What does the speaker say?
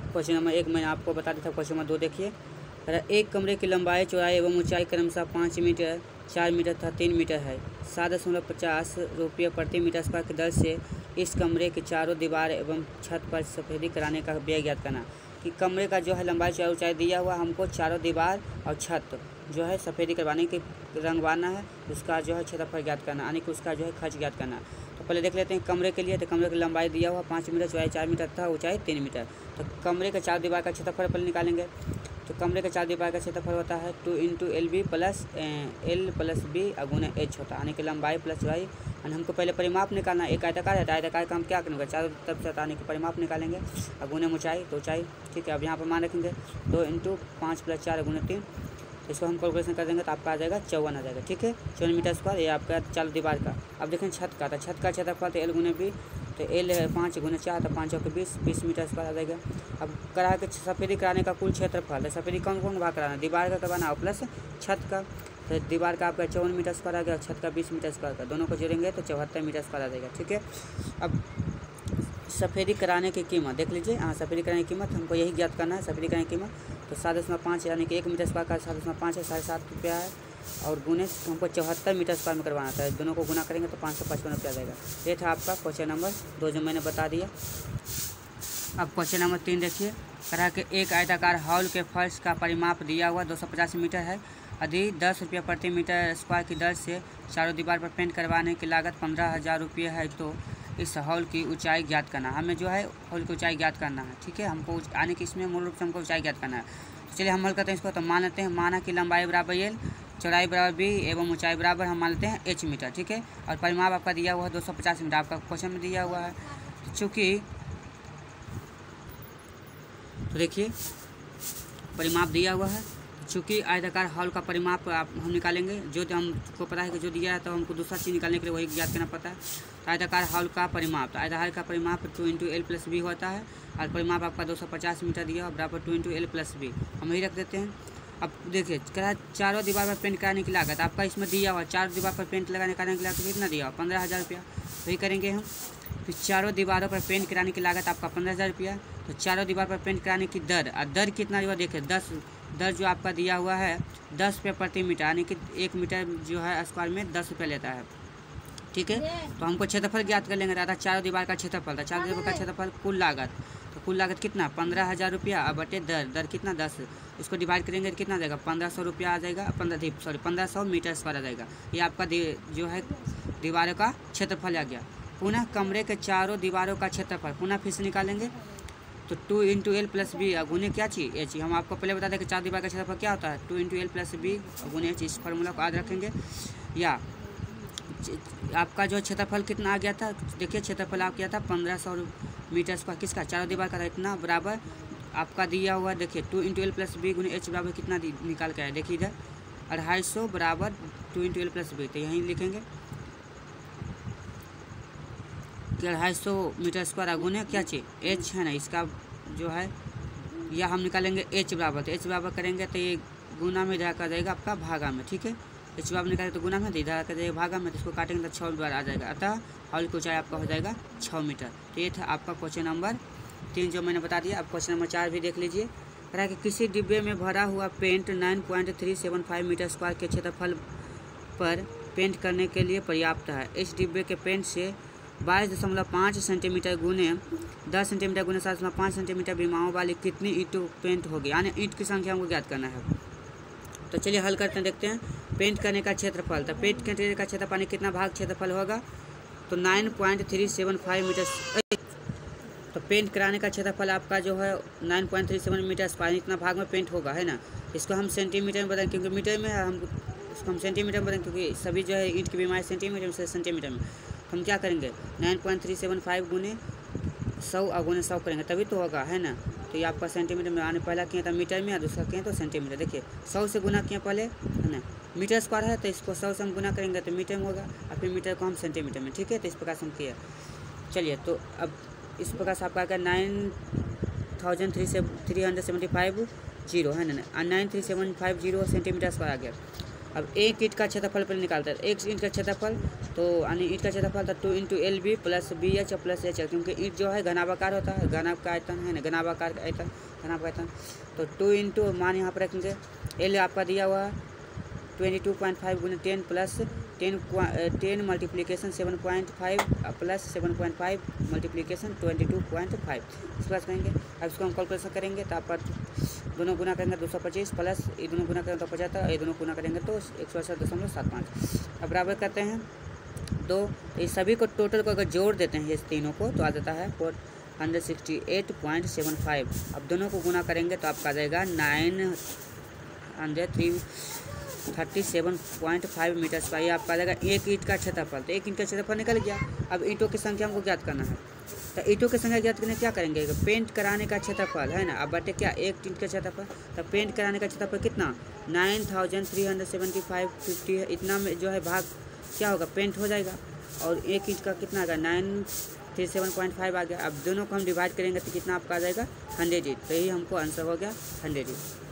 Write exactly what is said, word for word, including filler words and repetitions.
Question number एक मैंने आपको बता दिया था। क्वेश्चन नंबर दो देखिए, एक कमरे की लंबाई, चौड़ाई एवं ऊंचाई क्रमशः पाँच मीटर, चार मीटर तथा तीन मीटर है। सात दशमलव पचास रुपये प्रति मीटर स्क्वायर की दर से इस कमरे के चारों दीवार एवं छत पर सफेदी कराने का व्यय ज्ञात करना। कि कमरे का जो है लंबाई, चौड़ाई, ऊंचाई दिया हुआ, हमको चारों दीवार और छत जो है सफेदी करवाने की रंगवाना है, उसका जो है क्षेत्रफल ज्ञात करना, यानी कि उसका जो है खर्च ज्ञात करना। तो पहले देख लेते हैं कमरे के लिए। तो कमरे की लंबाई दिया हुआ पाँच मीटर, चौड़ाई चार मीटर तथा ऊंचाई तीन मीटर। तो कमरे के चार दीवार का क्षेत्रफल पहले निकालेंगे। तो कमरे के चार दीवार का क्षेत्रफल होता है two into L B plus L plus B अगुने एच होता है, यानी कि लंबाई प्लस चौड़ाई। और हमको पहले परिमाप निकालना। एक आयताकार है, आयताकार का हम क्या करेंगे, चारों तरफ से हटाने के परिमाप निकालेंगे। अगुने ऊंचाई तो ऊंचाई, ठीक है। अब यहाँ पर मान रखेंगे दो इंटू पाँच प्लस चार अगुने तीन। इसको हम कैलकुलेशन कर देंगे तो आपका आ जाएगा चौवन आ जाएगा, ठीक है। चौवन मीटर स्क्वायर, ये आपका चारों दीवार का। अब देखें छत का, तो छत का क्षेत्रफल तो एल गुने बी, तो एल है पाँच गुने चार, तो पाँच चौके बीस, बीस मीटर स्क्वायर आ जाएगा। अब करा के सफेदी कराने का कुल क्षेत्रफल है, सफेदी कौन कौन भाग कराना, दीवार का करवाना और प्लस छत का। तो दीवार का आपका चौवन मीटर स्क्वायर आ गया और छत का बीस मीटर स्क्वायर का, दोनों को जोड़ेंगे तो चौहत्तर मीटर स्क्वायर आ जाएगा, ठीक है। अब सफेदी कराने की कीमत देख लीजिए। हाँ, सफेदी कराने की कीमत हमको यही ज्ञात करना है, सफेदी कराने की कीमत। तो सात दशमलव पाँच यानी कि एक मीटर स्क्वायर का सात दशमलव पाँच है, साढ़े सात रुपया है। और गुने हमको चौहत्तर मीटर स्क्वायर में करवाना था, दोनों को गुना करेंगे तो पाँच सौ पचपन रुपया आ जाएगा। ये था आपका क्वेश्चन नंबर दो जो मैंने बता दिया। अब क्वेश्चन नंबर तीन देखिए, कहा कि एक आयताकार हॉल के फर्श का परिमाप दिया हुआ दो सौ पचास मीटर है। यदि दस रुपया प्रति मीटर स्क्वायर की दर से चारों दीवार पर पेंट करवाने की लागत पंद्रह हज़ार रुपये है, तो इस हॉल की ऊंचाई ज्ञात करना। हमें जो है हॉल की ऊंचाई ज्ञात करना है, ठीक है। हमको यानी कि इसमें मूल रूप से हमको ऊंचाई ज्ञात करना है। तो चलिए हम हल करते हैं इसको। तो मान लेते हैं, माना कि लंबाई बराबर एल, चौड़ाई बराबर बी एवं ऊंचाई बराबर हम मान लेते हैं एच मीटर, ठीक है। और परिमाप आपका दिया हुआ है दो सौ पचास मीटर, आपका क्वेश्चन में दिया हुआ है। चूँकि तो देखिए परिमाप दिया हुआ है, चूँकि आयताकार हॉल का परिमाप आप हम निकालेंगे, जो हमको पता है कि जो दिया है तो हमको दूसरा चीज़ निकालने के लिए वही ज्ञात करना पड़ता है। तो आयताकार हॉल का परिमाप, तो आयताकार का परिमाप two into L plus B होता है, और परिमाप आपका दो सौ पचास मीटर दिया और बराबर two into L plus B हम यही रख देते हैं। अब देखिए कह चारों दीवार पर पेंट कराने की लागत आपका इसमें दिया हुआ, चारों दीवार पर पेंट लगाने कराने की लागत कितना दिया हुआ, पंद्रह हज़ार रुपया। वही करेंगे हम। फिर चारों दीवारों पर पेंट कराने की लागत आपका पंद्रह हज़ार रुपया। तो चारों दीवार पर पेंट कराने की दर, और दर कितना जो देखिए दस, दर जो आपका दिया हुआ है दस रुपये प्रति मीटर, यानी कि एक मीटर जो है स्क्वायर में दस रुपये लेता है, ठीक है। तो हमको क्षेत्रफल ज्ञात कर लेंगे, दादा चारों दीवार का क्षेत्रफल था, चारों दीवार का क्षेत्रफल कुल लागत, तो कुल लागत कितना पंद्रह हज़ार रुपया और बटे दर, दर कितना दस, इसको डिवाइड करेंगे तो कितना आ जाएगा पंद्रह सौ रुपया आ जाएगा, पंद्रह सॉरी पंद्रह सौ मीटर स्क्वायर आ जाएगा। ये आपका जो है दीवारों का क्षेत्रफल आ गया। पुनः कमरे के चारों दीवारों का क्षेत्रफल पुनः फिर से निकालेंगे। तो two into L plus B अगुने क्या चीज़ एच। हम आपको पहले बता दें कि चार दीवार का क्षेत्रफल क्या होता है, two into L plus B अगुने एच। इस फार्मूला को याद रखेंगे। या आपका जो क्षेत्रफल कितना आ गया था, देखिए क्षेत्रफल आ गया था पंद्रह सौ मीटर स्क्वायर, किसका चारों दीवार का था, इतना बराबर आपका दिया हुआ। देखिए two into L plus B गुने एच बराबर कितना निकाल के आया, देखिए इधर अढ़ाई सौ बराबर two into L plus B, तो यहीं लिखेंगे कि अढ़ाई सौ मीटर स्क्वायर अगुने क्या चाहिए एच है ना, इसका जो है या हम निकालेंगे एच बराबर। तो एच बराबर करेंगे तो ये गुना में इधर कर जाएगा आपका भागा में, ठीक है। एच बराबर निकालेंगे तो गुना में, इधर कर जाएगा भागा में, तो इसको काटेंगे तो छः बार आ जाएगा। अतः हॉल की ऊंचाई आपका हो जाएगा छः मीटर। तो ये था आपका क्वेश्चन नंबर तीन जो मैंने बता दिया। अब क्वेश्चन नंबर चार भी देख लीजिए। कह रहा है कि किसी डिब्बे में भरा हुआ paint nine point three seven five metre square के क्षेत्रफल पर पेंट करने के लिए पर्याप्त है। इस डिब्बे के पेंट से बाईस दशमलव पाँच सेंटीमीटर गुने दस सेंटीमीटर गुने सात दशमलव पाँच सेंटीमीटर विमाओं वाली कितनी ईंटों पेंट होगी, यानी ईंट की संख्या हमको ज्ञात करना है। तो चलिए हल करते हैं, देखते हैं। पेंट करने का क्षेत्रफल, तो पेंट करने का क्षेत्रफल कितना भाग क्षेत्रफल होगा, तो nine point three seven five metre. तो पेंट कराने का क्षेत्रफल आपका जो है nine point three seven metre square, इतना भाग में पेंट होगा, है ना। इसको हम सेंटीमीटर में बदलें, क्योंकि मीटर में हम इसको हम सेंटीमीटर में बदलें, क्योंकि सभी जो है ईंट की बीमारी सेंटीमीटर से सेंटीमीटर में। हम क्या करेंगे nine point three seven five गुने सौ अगुने सौ करेंगे तभी तो होगा, है ना। तो ये आपका सेंटीमीटर में आने पहला किया था मीटर में और दूसरा किया तो सेंटीमीटर। देखिए सौ से गुना किया पहले, है ना। मीटर स्क्वायर है तो इसको सौ से हम गुना करेंगे तो मीटर में होगा, और फिर मीटर को हम सेंटीमीटर में, ठीक है। तो इस प्रकार से हम किया। चलिए तो अब इस प्रकार से आपका क्या नाइन थाउजेंड थ्री से three hundred seventy five zero है ना, nine three seven five zero centimetre square आ गया। अब एक ईंट का क्षेत्रफल पहले निकालते हैं। एक ईंट का क्षेत्रफल तो यानी ईंट का क्षेत्रफल था two into L B plus B H plus H L, क्योंकि ईंट जो है घनाभाकार होता है, घना का आयतन है ना, घनाभाकार का आयतन, घनाभ का आयतन। तो टू इंटू मान यहाँ पर रखेंगे, एल आपका दिया हुआ है ट्वेंटी टू पॉइंट फाइव गुना ten plus ten ten multiplication seven point five plus seven point five multiplication twenty two point five इस प्लस करेंगे। अब इसको हम कैलकुलेशन करेंगे तो आप दोनों गुना करेंगे दो सौ पच्चीस प्लस ये दोनों गुना करेंगे तो पचहत्तर, ये दोनों गुना करेंगे तो एक सौ अड़सठ दशमलव सात पाँच। अब बराबर करते हैं दो, तो इस सभी को टोटल को अगर जोड़ देते हैं इस तीनों को तो आ जाता है four hundred sixty eight point seven five. अब दोनों को गुना करेंगे तो आपका आ जाएगा nine hundred three thirty seven point five metre square. ये आपका आ जाएगा एक ईंट का क्षेत्रफल। तो एक ईंट का क्षेत्रफल निकल गया। अब ईंटों की संख्या हमको ज्ञात करना है, तो ईंटों की संख्या ज्ञात करने क्या करेंगे, पेंट कराने का क्षेत्रफल है ना। अब बटे क्या एक ईंट का क्षेत्रफल, तो पेंट कराने का क्षेत्रफल कितना nine thousand three hundred seventy five fifty है, इतना में जो है भाग क्या होगा पेंट हो जाएगा। और एक इंच का कितना आ गया nine three seven point five आ गया। अब दोनों को हम डिवाइड करेंगे तो कितना आपका आ जाएगा हंड्रेड इंच। तो यही हमको आंसर हो गया हंड्रेड इंच।